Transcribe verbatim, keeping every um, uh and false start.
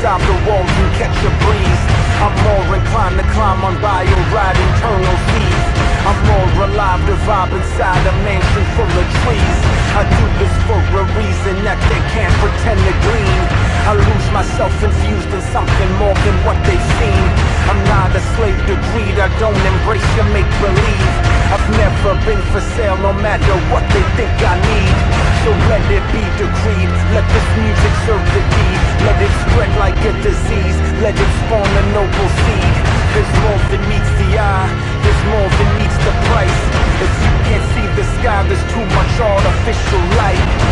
inside the walls and catch a breeze. I'm more inclined to climb on bio ride internal seas. I'm more alive to vibe inside a mansion full of trees. I do this for a reason that they can't pretend to glean. I lose myself infused in something more than what they've seen. I'm not a slave to greed, I don't embrace your make-believe. I've never been for sale no matter what they think I need. So let it be decreed, let this music serve the deed. Let it spread like a disease, let it spawn a noble seed. There's more than meets the eye, there's more than meets the price. If you can't see the sky, there's too much artificial light.